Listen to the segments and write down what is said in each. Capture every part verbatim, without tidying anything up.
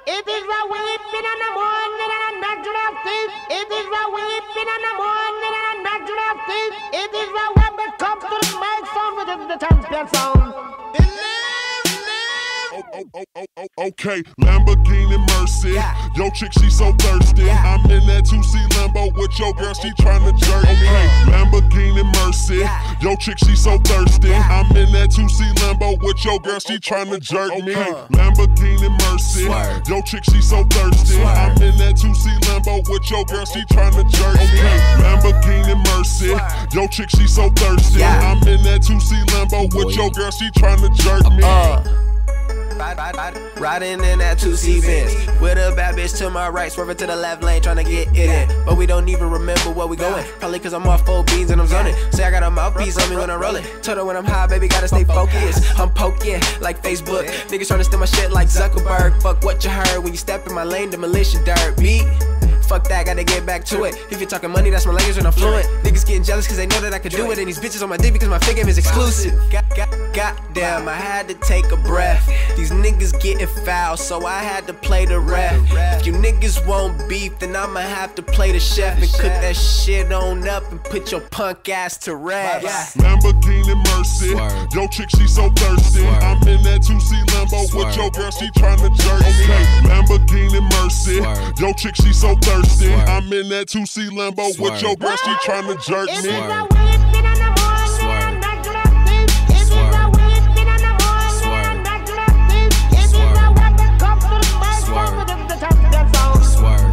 It is a weeping in the morning and a natural thing. It is a weeping in the morning and a natural thing. It is a when it comes to the mic sound within the champion sound. It live, live. Oh, oh, oh, oh, oh, okay, Lamborghini Mercy. Yeah. Yo, chick, she so thirsty. Yeah. I'm in that two C Lambo with your girl, she tryna jerk me. Okay, Lamborghini Mercy. Yeah. Yo, chick, she so thirsty. Yeah. I'm in that two C Lambo with your girl, she tryna jerk me. Okay. Lamborghini Mercy. Swerve. Yo, chick, she so thirsty. Swerve. I'm in that two C Lambo with your girl, she tryna jerk me. Okay, Lamborghini Mercy. Swerve. Yo, chick, she so thirsty. Yeah. I'm in that two C Lambo with Boy. your girl, she tryna jerk me. Uh. Ride, ride, ride, riding in that two C Benz with a bad bitch to my right, swerving to the left lane, trying to get it in. But we don't even remember where we going. Probably cause I'm off four beans and I'm zoning. Say I got a mouthpiece on me when I'm rolling. Told her when I'm high, baby, gotta stay focused. I'm poking like Facebook. Niggas trying to steal my shit like Zuckerberg. Fuck what you heard when you step in my lane, demolition dirt beat. Fuck that, gotta get back to it. If you're talking money, that's my language when I'm fluent. Niggas getting jealous cause they know that I can do it. And these bitches on my dick because my fig game is exclusive. God, God, goddamn, I had to take a breath. These niggas getting foul, so I had to play the ref. If you niggas won't beef, then I'ma have to play the chef and cook that shit on up and put your punk ass to rest. Lamborghini Mercy. Swerve. Yo, chick, she so thirsty. Swerve. I'm in that two C Lambo with Swerve. your girl, she tryna jerk me. Okay, Lamborghini Mercy. Swerve. Yo, chick, she so thirsty. Swerve. I'm in that two C Lambo with Swerve. your girl, she tryna jerk It is me. a Swerve. weeping in the morning Swerve. and a natural thing. It is a Swerve. weeping in the morning Swerve. and a natural thing. It is a Swerve. when it comes to the mic sound Swerve. within the champion sound. Swerve.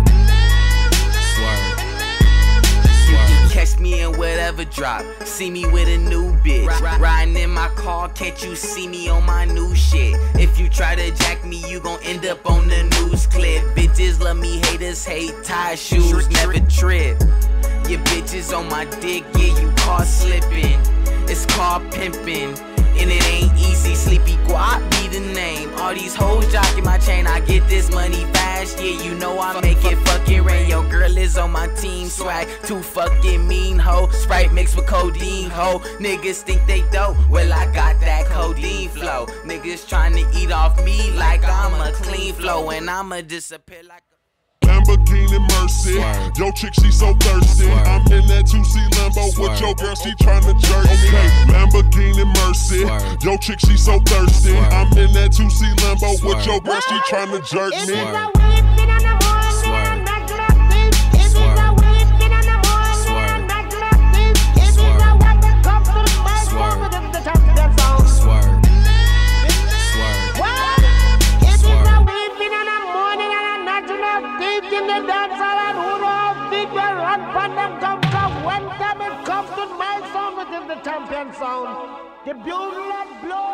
Swerve. You can catch me in whatever drop. See me with a new bitch. Riding in my car, can't you see me on my new shit? If you try to jack me, you gon' end up on the news clip. Bitches love me, haters hate, tie shoes, never trip. Your bitches on my dick, yeah, you caught slipping. It's called pimping, and it ain't easy. Sleepy Guap be the name. All these hoes jocking my chain, I get this money fast. Yeah, you know I make it fucking rain. Your girl is on my team, swag too fucking mean, ho. Sprite mixed with codeine, ho. Niggas think they dope, well I got that codeine flow. Niggas trying to eat off me like I'm a clean flow, and I'ma disappear like a Lamborghini Mercy. Swerve. Yo, chick, she so thirsty. Swerve. I'm in that two C Lambo with Swerve. your girl, she tryna jerk me. Okay, Lamborghini Mercy. Swerve. Yo, chick, she so thirsty. Swerve. I'm in that two C Lambo with Swerve. your girl, she tryna jerk It is me. a Swerve. weeping in the morning Swerve. and a natural thing. It is a Swerve. weeping in the morning Swerve. and a natural thing. It is a Swerve. when it comes to the mic Swerve. sound within the champion sound. Swerve. Swerve. Well, it is a Swerve. weeping in the morning and a natural thing in the dance hall, and who knows people run from them come come when time it comes to my sound within the champion sound. The beauty that blows.